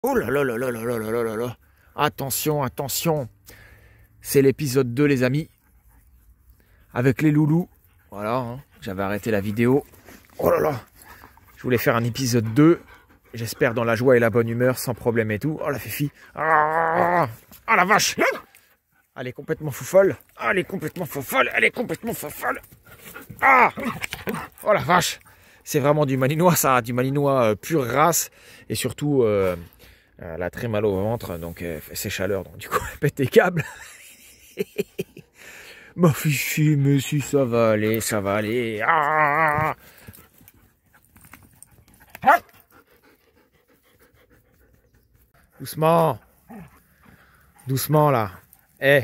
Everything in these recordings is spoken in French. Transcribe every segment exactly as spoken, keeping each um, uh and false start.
Oh là là là là là là là là là. Attention, attention. C'est l'épisode deux, les amis. Avec les loulous. Voilà, hein. J'avais arrêté la vidéo. Oh là là. Je voulais faire un épisode deux. J'espère dans la joie et la bonne humeur, sans problème et tout. Oh la fifi. Ah, oh, la vache. Elle est complètement fou-folle. Elle est complètement fou-folle. Elle est complètement fou-folle. Ah. Oh la vache. C'est vraiment du malinois, ça. Du malinois euh, pure race. Et surtout, euh, elle a très mal au ventre. Donc, euh, c'est chaleur. Donc, du coup, elle pète les câbles. Ma fifi, mais si ça va aller, ça va aller. Ah. Doucement. Doucement, là. Eh. Hey.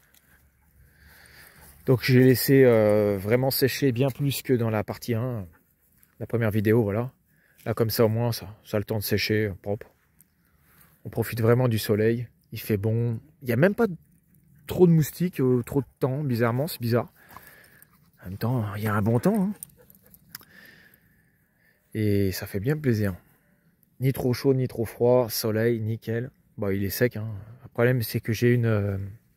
Donc, j'ai laissé euh, vraiment sécher bien plus que dans la partie un. La première vidéo, voilà. Là, comme ça, au moins, ça, ça a le temps de sécher, propre. On profite vraiment du soleil. Il fait bon. Il n'y a même pas trop de moustiques, euh, trop de temps, bizarrement, c'est bizarre. En même temps, il y a un bon temps. Hein. Et ça fait bien plaisir. Ni trop chaud, ni trop froid. Soleil, nickel. Bon, il est sec. Hein. Le problème, c'est que j'ai une... Euh,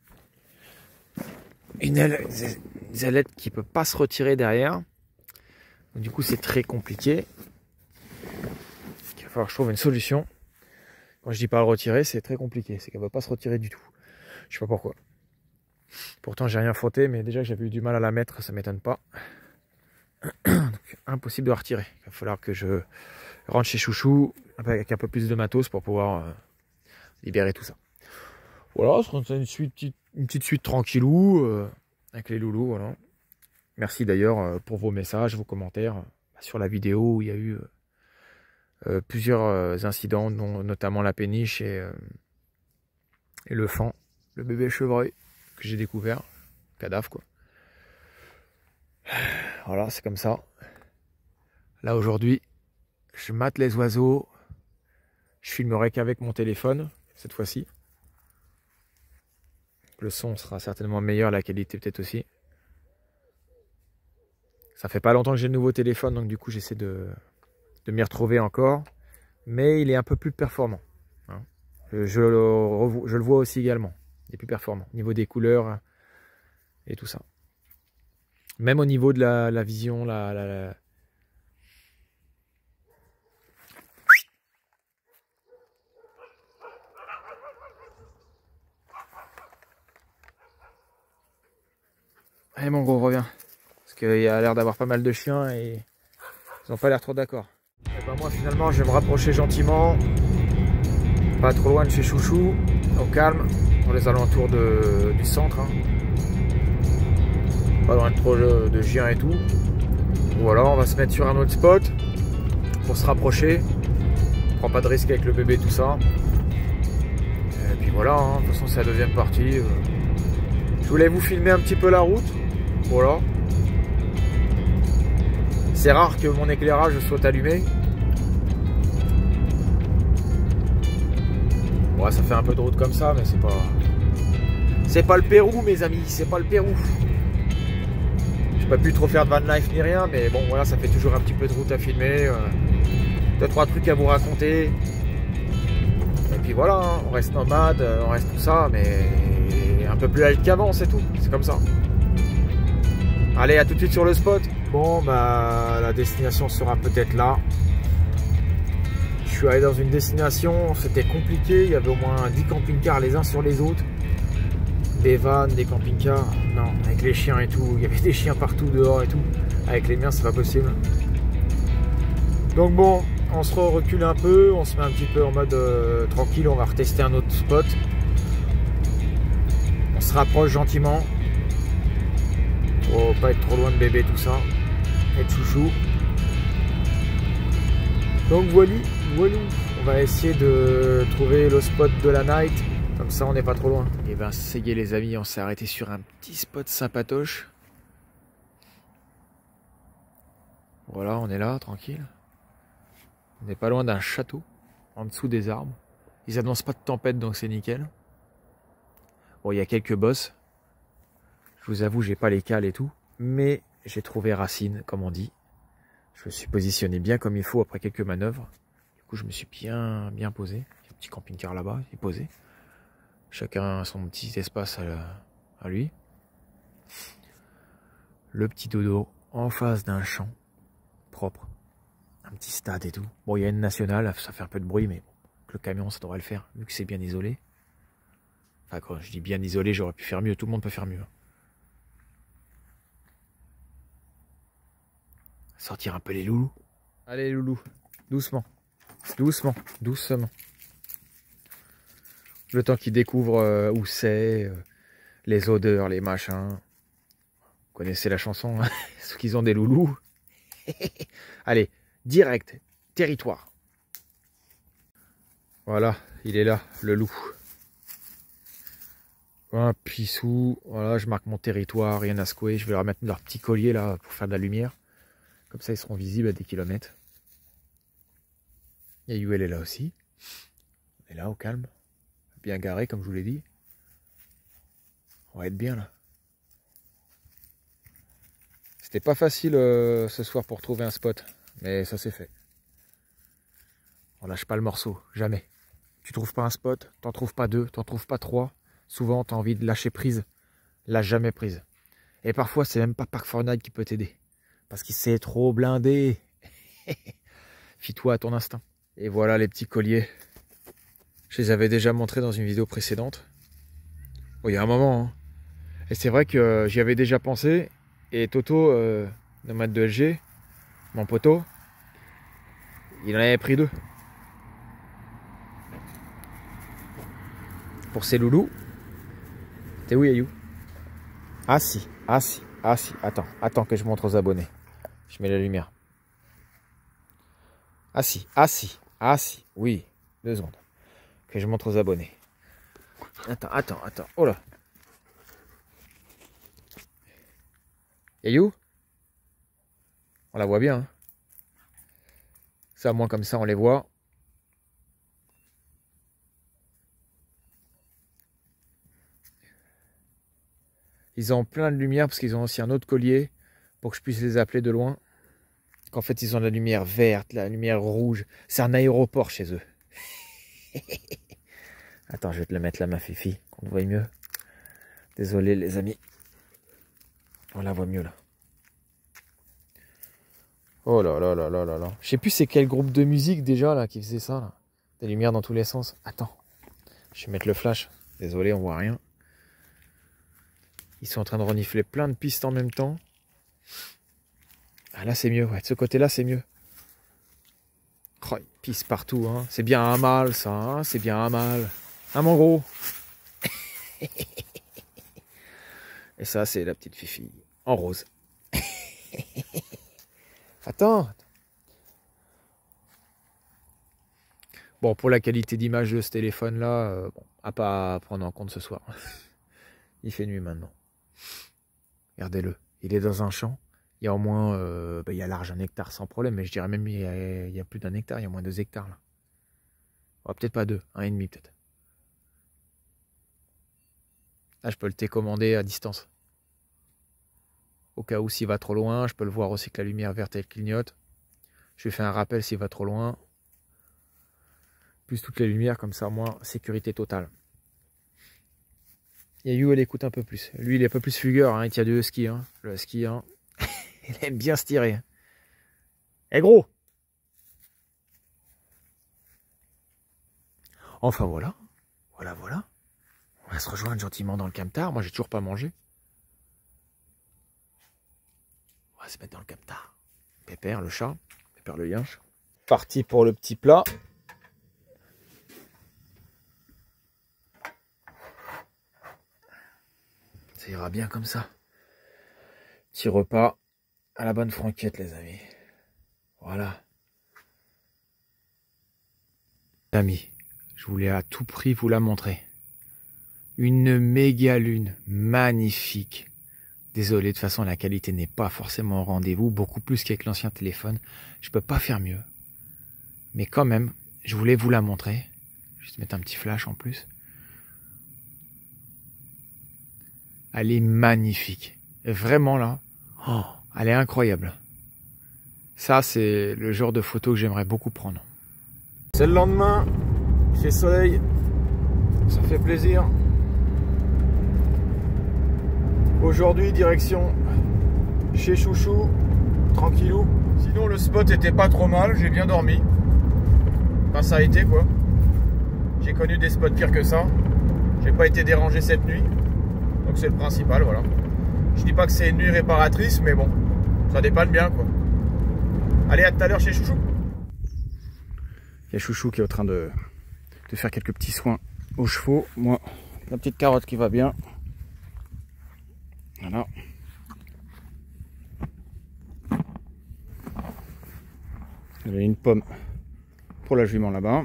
une aile, une ailette qui ne peut pas se retirer derrière. Donc, du coup, c'est très compliqué. Il va falloir que je trouve une solution. Quand je dis pas le retirer, c'est très compliqué. C'est qu'elle ne va pas se retirer du tout. Je sais pas pourquoi. Pourtant, j'ai rien frotté, mais déjà que j'avais eu du mal à la mettre, ça m'étonne pas. Donc, impossible de la retirer. Il va falloir que je rentre chez Chouchou avec un peu plus de matos pour pouvoir euh, libérer tout ça. Voilà, c'est une, suite, une petite suite tranquillou euh, avec les loulous. Voilà. Merci d'ailleurs euh, pour vos messages, vos commentaires euh, sur la vidéo où il y a eu euh, euh, plusieurs euh, incidents, dont notamment la péniche et, euh, et le fan, le bébé chevreuil que j'ai découvert, cadavre quoi. Voilà, c'est comme ça. Là aujourd'hui, je mate les oiseaux. Je filmerai qu'avec mon téléphone cette fois-ci. Le son sera certainement meilleur, la qualité peut-être aussi. Ça fait pas longtemps que j'ai le nouveau téléphone, donc du coup j'essaie de, de m'y retrouver encore. Mais il est un peu plus performant. Hein. Je, je, le, je le vois aussi également. Il est plus performant au niveau des couleurs et tout ça. Même au niveau de la, la vision, la, la, la... Allez mon gros, reviens. Parce qu'il y a l'air d'avoir pas mal de chiens et ils n'ont pas l'air trop d'accord. Et ben moi finalement je vais me rapprocher gentiment. Pas trop loin de chez Chouchou, au calme, dans les alentours de, du centre. Hein. Pas loin de trop de chiens et tout. Voilà, on va se mettre sur un autre spot pour se rapprocher. On prend pas de risque avec le bébé, tout ça. Et puis voilà, hein, de toute façon c'est la deuxième partie. Je voulais vous filmer un petit peu la route. Voilà. C'est rare que mon éclairage soit allumé. Ouais, ça fait un peu de route comme ça, mais c'est pas... C'est pas le Pérou, mes amis, c'est pas le Pérou. J'ai pas pu trop faire de van life ni rien, mais bon, voilà, ça fait toujours un petit peu de route à filmer. Euh, deux, trois trucs à vous raconter. Et puis voilà, hein, on reste nomade, on reste tout ça, mais un peu plus light qu'avant, c'est tout. C'est comme ça. Allez, à tout de suite sur le spot. Bon, bah, la destination sera peut-être là. Je suis allé dans une destination, c'était compliqué, il y avait au moins dix camping-cars les uns sur les autres. Des vannes, des camping-cars, non, avec les chiens et tout, il y avait des chiens partout dehors et tout. Avec les miens, c'est pas possible. Donc bon, on se recule un peu, on se met un petit peu en mode euh, tranquille, on va retester un autre spot. On se rapproche gentiment. Pour pas être trop loin de bébé, tout ça. Et de Chouchou. Donc voilà. Voilà, on va essayer de trouver le spot de la night, comme ça on n'est pas trop loin. Et ben c'est y est les amis, on s'est arrêté sur un petit spot sympatoche. Voilà, on est là, tranquille. On n'est pas loin d'un château, en dessous des arbres. Ils annoncent pas de tempête, donc c'est nickel. Bon, il y a quelques bosses. Je vous avoue, j'ai pas les cales et tout, mais j'ai trouvé racine, comme on dit. Je me suis positionné bien comme il faut après quelques manœuvres. Du coup, je me suis bien, bien posé. Petit camping-car là-bas, il est posé. Chacun a son petit espace à, à lui. Le petit dodo en face d'un champ propre. Un petit stade et tout. Bon, il y a une nationale, ça fait un peu de bruit, mais bon, le camion, ça devrait le faire, vu que c'est bien isolé. Enfin, quand je dis bien isolé, j'aurais pu faire mieux. Tout le monde peut faire mieux. Sortir un peu les loulous. Allez, loulous. Doucement. Doucement. Doucement. Le temps qu'ils découvrent euh, où c'est, euh, les odeurs, les machins. Vous connaissez la chanson, hein. Ceux qui ont des loulous. Allez, direct. Territoire. Voilà, il est là, le loup. Un pissou. Voilà, je marque mon territoire, rien à secouer. Je vais leur mettre leur petit collier là pour faire de la lumière. Comme ça, ils seront visibles à des kilomètres. Yayou, elle est là aussi. Elle est là, au calme. Bien garée, comme je vous l'ai dit. On va être bien, là. C'était pas facile euh, ce soir pour trouver un spot. Mais ça s'est fait. On lâche pas le morceau, jamais. Tu trouves pas un spot, t'en trouves pas deux, t'en trouves pas trois. Souvent, t'as envie de lâcher prise. Lâche jamais prise. Et parfois, c'est même pas Park four Night qui peut t'aider. Parce qu'il s'est trop blindé. Fie-toi à ton instinct. Et voilà les petits colliers. Je les avais déjà montrés dans une vidéo précédente. Bon, il y a un moment. Hein. Et c'est vrai que euh, j'y avais déjà pensé. Et Toto, euh, nomade de L G, mon poteau, il en avait pris deux. Pour ses loulous. T'es où, Yayou? Ah si, ah si, ah si. Attends, attends que je montre aux abonnés. Je mets la lumière. Ah si, ah si, ah si. Oui, deux secondes. Que je montre aux abonnés. Attends, attends, attends. Oh là. Yayou? On la voit bien. Hein, ça, moins comme ça, on les voit. Ils ont plein de lumière parce qu'ils ont aussi un autre collier pour que je puisse les appeler de loin. Qu'en fait, ils ont la lumière verte, la lumière rouge. C'est un aéroport chez eux. Attends, je vais te le mettre là, ma fifi, qu'on voit mieux. Désolé, les amis. On la voit mieux là. Oh là là là là là là. Je sais plus c'est quel groupe de musique déjà là qui faisait ça là. Des lumières dans tous les sens. Attends. Je vais mettre le flash. Désolé, on voit rien. Ils sont en train de renifler plein de pistes en même temps. Ah là c'est mieux, ouais. De ce côté-là c'est mieux. Oh, ils pissent partout, hein. C'est bien un mâle ça, hein. C'est bien un mâle. Hein mon gros. Et ça c'est la petite fifi en rose. Attends. Bon, pour la qualité d'image de ce téléphone là, euh, bon, à pas prendre en compte ce soir. Il fait nuit maintenant. Regardez-le, il est dans un champ. Il y a au moins, euh, bah, il y a large un hectare sans problème, mais je dirais même il y a, il y a plus d'un hectare, il y a moins deux hectares là. Oh, peut-être pas deux, un et demi peut-être. Là, je peux le télécommander à distance. Au cas où s'il va trop loin, je peux le voir aussi que la lumière verte elle clignote. Je lui fais un rappel s'il va trop loin. Plus toutes les lumières, comme ça, moi, sécurité totale. Yayou, elle écoute un peu plus. Lui, il est un peu plus fugueur, hein. Il tient du husky, hein. Le husky, hein. Il aime bien se tirer. Eh gros! Enfin voilà. Voilà, voilà. On va se rejoindre gentiment dans le camtar. Moi, j'ai toujours pas mangé. On va se mettre dans le camtar. Pépère, le chat. Pépère, le yinche. Parti pour le petit plat. Ça ira bien comme ça. Petit repas à la bonne franquette, les amis. Voilà. Amis, je voulais à tout prix vous la montrer. Une méga lune magnifique. Désolé, de toute façon, la qualité n'est pas forcément au rendez-vous, beaucoup plus qu'avec l'ancien téléphone. Je peux pas faire mieux. Mais quand même, je voulais vous la montrer. Juste mettre un petit flash en plus. Elle est magnifique. Et vraiment là, oh, elle est incroyable. Ça, c'est le genre de photo que j'aimerais beaucoup prendre. C'est le lendemain. Il fait soleil, ça fait plaisir. Aujourd'hui, direction chez Chouchou, tranquillou. Sinon, le spot était pas trop mal, j'ai bien dormi. Enfin, ça a été quoi. J'ai connu des spots pires que ça. J'ai pas été dérangé cette nuit. Donc c'est le principal, voilà. Je dis pas que c'est une nuit réparatrice, mais bon, ça dépanne bien quoi. Allez, à tout à l'heure chez Chouchou. Il y a Chouchou qui est en train de, de faire quelques petits soins aux chevaux. Moi, la petite carotte qui va bien. Voilà. Il y a une pomme pour la jument là-bas.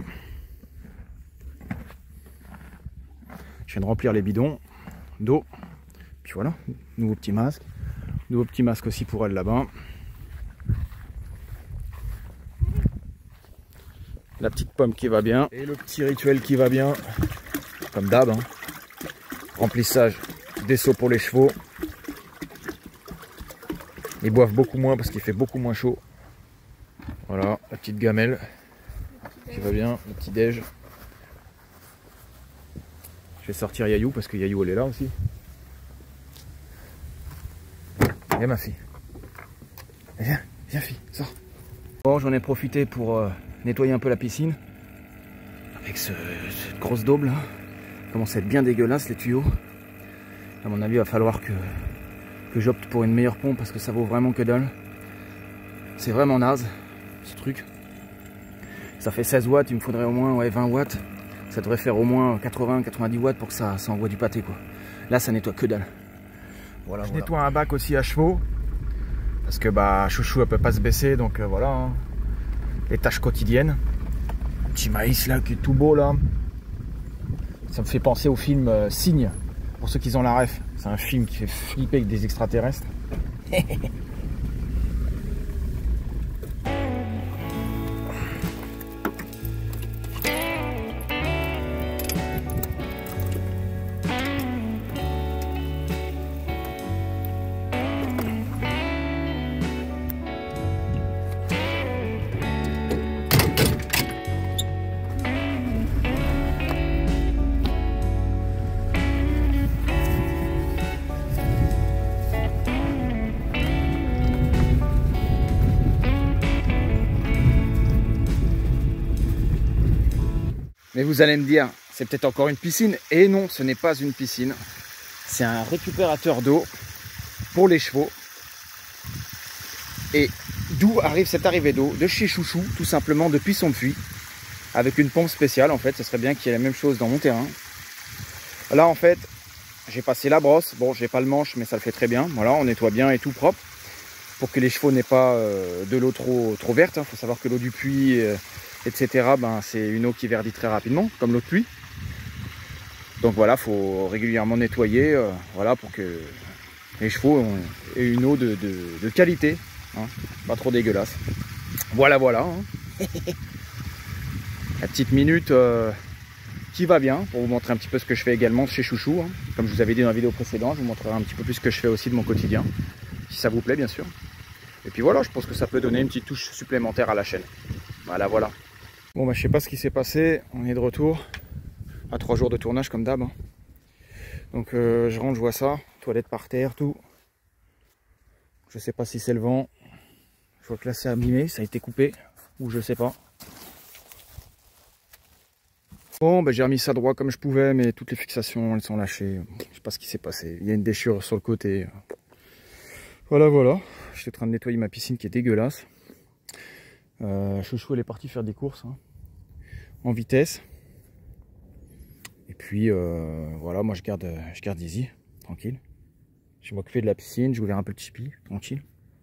Je viens de remplir les bidons d'eau. Puis voilà, nouveau petit masque. Nouveau petit masque aussi pour elle là-bas. La petite pomme qui va bien. Et le petit rituel qui va bien. Comme d'hab. Hein. Remplissage des seaux pour les chevaux. Ils boivent beaucoup moins parce qu'il fait beaucoup moins chaud. Voilà, la petite gamelle qui va bien, le petit déj. Je vais sortir Yayou parce que Yayou elle est là aussi. Viens ma fille. Viens, viens fille, sors. Bon, j'en ai profité pour euh, nettoyer un peu la piscine. Avec ce, cette grosse daube là. Ça commence à être bien dégueulasse les tuyaux. À mon avis, il va falloir que, que j'opte pour une meilleure pompe parce que ça vaut vraiment que dalle. C'est vraiment naze. Ce truc ça fait seize watts, il me faudrait au moins ouais, vingt watts, ça devrait faire au moins quatre-vingts à quatre-vingt-dix watts pour que ça, ça envoie du pâté quoi. Là ça nettoie que dalle. Voilà, je voilà. nettoie un bac aussi à chevaux parce que bah Chouchou elle peut pas se baisser donc euh, voilà hein. Les tâches quotidiennes. Petit maïs là qui est tout beau là, ça me fait penser au film euh, Cygne pour ceux qui ont la ref. C'est un film qui fait flipper avec des extraterrestres. Mais vous allez me dire, c'est peut-être encore une piscine. Et non, ce n'est pas une piscine. C'est un récupérateur d'eau pour les chevaux. Et d'où arrive cette arrivée d'eau? De chez Chouchou, tout simplement, depuis son puits. Avec une pompe spéciale, en fait. Ce serait bien qu'il y ait la même chose dans mon terrain. Là, en fait, j'ai passé la brosse. Bon, j'ai pas le manche, mais ça le fait très bien. Voilà, on nettoie bien et tout propre. Pour que les chevaux n'aient pas euh, de l'eau trop, trop verte. Il faut savoir que l'eau du puits... Euh, etc. Ben, c'est une eau qui verdit très rapidement, comme l'eau de pluie. Donc voilà, il faut régulièrement nettoyer, euh, voilà, pour que les chevaux aient une eau de, de, de qualité, hein, pas trop dégueulasse. Voilà, voilà. Hein. La petite minute euh, qui va bien, pour vous montrer un petit peu ce que je fais également chez Chouchou. Hein. Comme je vous avais dit dans la vidéo précédente, je vous montrerai un petit peu plus ce que je fais aussi de mon quotidien, si ça vous plaît bien sûr. Et puis voilà, je pense que ça peut donner une petite touche supplémentaire à la chaîne. Voilà, voilà. Bon bah je sais pas ce qui s'est passé, on est de retour à trois jours de tournage comme d'hab. Donc euh, je rentre, je vois ça, toilette par terre, tout. Je sais pas si c'est le vent, je vois que là c'est abîmé, ça a été coupé, ou je sais pas. Bon bah j'ai remis ça droit comme je pouvais, mais toutes les fixations elles sont lâchées, je sais pas ce qui s'est passé, il y a une déchirure sur le côté. Voilà voilà, je suis en train de nettoyer ma piscine qui est dégueulasse. Euh, Chouchou elle est partie faire des courses hein, en vitesse et puis euh, voilà moi je garde je garde Easy tranquille, je vais m'occuper de la piscine, j'ai ouvert un peu le tipi tranquille.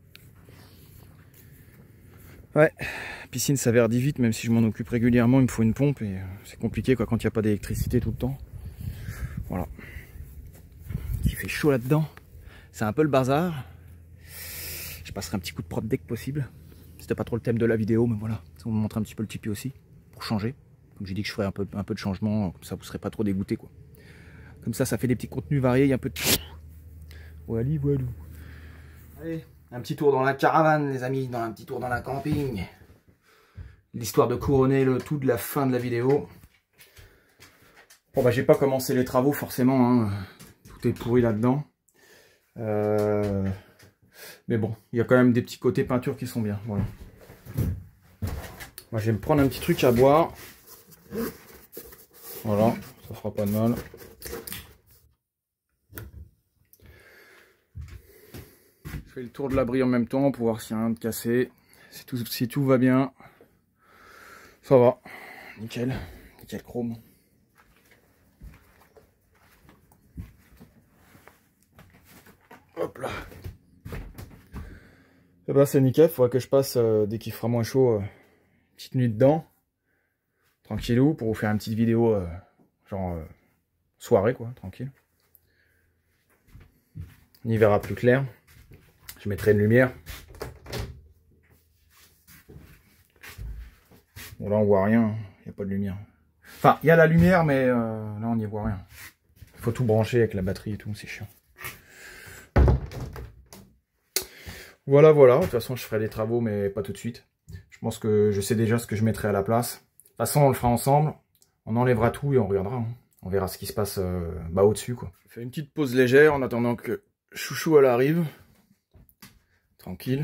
Ouais, piscine ça verdit vite même si je m'en occupe régulièrement, il me faut une pompe et euh, c'est compliqué quoi quand il n'y a pas d'électricité tout le temps. Voilà, il fait chaud là dedans, c'est un peu le bazar. Je passerai un petit coup de propre dès que possible. C'était pas trop le thème de la vidéo, mais voilà, ça va vous montrer un petit peu le tipi aussi, pour changer. Comme j'ai dit que je ferais un peu, un peu de changement, comme ça vous serez pas trop dégoûté quoi. Comme ça, ça fait des petits contenus variés, il y a un peu de... Voilà, voilà. Allez, un petit tour dans la caravane les amis, dans un petit tour dans la camping. L'histoire de couronner le tout de la fin de la vidéo. Bon bah j'ai pas commencé les travaux forcément, hein. Tout est pourri là-dedans. Euh... Mais bon, il y a quand même des petits côtés peinture qui sont bien. Voilà. Moi je vais me prendre un petit truc à boire. Voilà, ça fera pas de mal. Je fais le tour de l'abri en même temps pour voir s'il n'y a rien de cassé. Si tout, si tout va bien, ça va. Nickel, nickel chrome. Hop là. Et bah c'est nickel, il faudra que je passe euh, dès qu'il fera moins chaud, euh, petite nuit dedans. Tranquillou, pour vous faire une petite vidéo, euh, genre euh, soirée quoi, tranquille. On y verra plus clair. Je mettrai une lumière. Bon là on voit rien, il n'y a pas de lumière. Enfin, il y a la lumière, mais euh, là on n'y voit rien. Il faut tout brancher avec la batterie et tout, c'est chiant. Voilà, voilà, de toute façon je ferai des travaux, mais pas tout de suite. Je pense que je sais déjà ce que je mettrai à la place. De toute façon on le fera ensemble, on enlèvera tout et on regardera. Hein. On verra ce qui se passe euh, bah, au-dessus, quoi. Je fais une petite pause légère en attendant que Chouchou elle arrive. Tranquille.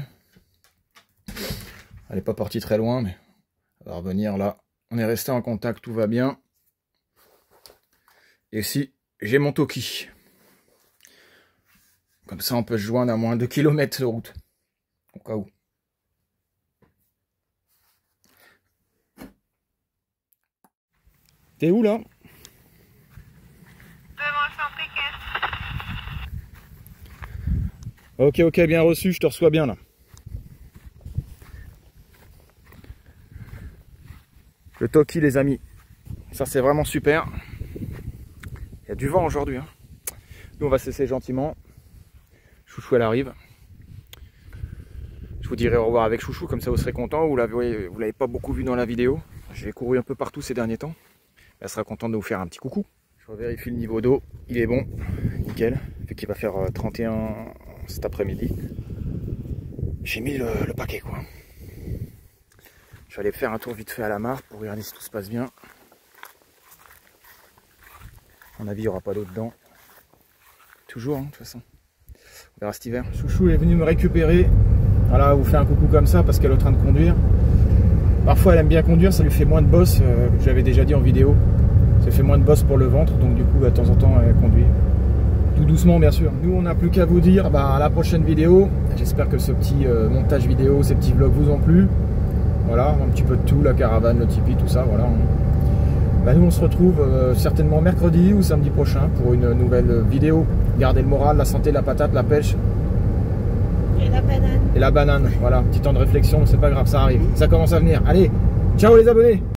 Elle n'est pas partie très loin, mais elle va revenir là. On est resté en contact, tout va bien. Et ici, j'ai mon Toki. Comme ça, on peut se joindre à moins de deux kilomètres de route. Au cas où. T'es où là? Ok, ok, bien reçu, je te reçois bien là. Le Toki, les amis. Ça, c'est vraiment super. Il y a du vent aujourd'hui. Hein. Nous, on va cesser gentiment. Chouchou, elle arrive. Je vous dirai au revoir avec Chouchou, comme ça vous serez content. Vous l'avez, vous l'avez pas beaucoup vu dans la vidéo. J'ai couru un peu partout ces derniers temps. Elle sera contente de vous faire un petit coucou. Je revérifie le niveau d'eau. Il est bon. Nickel. Fait qu'il va faire trente et un cet après-midi. J'ai mis le, le paquet, quoi. Je vais aller faire un tour vite fait à la mare pour regarder si tout se passe bien. À mon avis, il n'y aura pas d'eau dedans. Toujours, hein, de toute façon. On verra cet hiver. Chouchou est venu me récupérer. Voilà, vous fait un coucou comme ça parce qu'elle est en train de conduire. Parfois, elle aime bien conduire, ça lui fait moins de bosse. Euh, J'avais déjà dit en vidéo. Ça fait moins de bosse pour le ventre, donc du coup, bah, de temps en temps, elle conduit. Tout doucement, bien sûr. Nous, on n'a plus qu'à vous dire bah, à la prochaine vidéo. J'espère que ce petit euh, montage vidéo, ces petits vlogs vous ont plu. Voilà, un petit peu de tout, la caravane, le Tipeee, tout ça, voilà. Bah, nous, on se retrouve euh, certainement mercredi ou samedi prochain pour une nouvelle vidéo. Gardez le moral, la santé, la patate, la pêche. Et la banane. Et la banane, voilà. Petit temps de réflexion, c'est pas grave, ça arrive. Ça commence à venir. Allez, ciao les abonnés!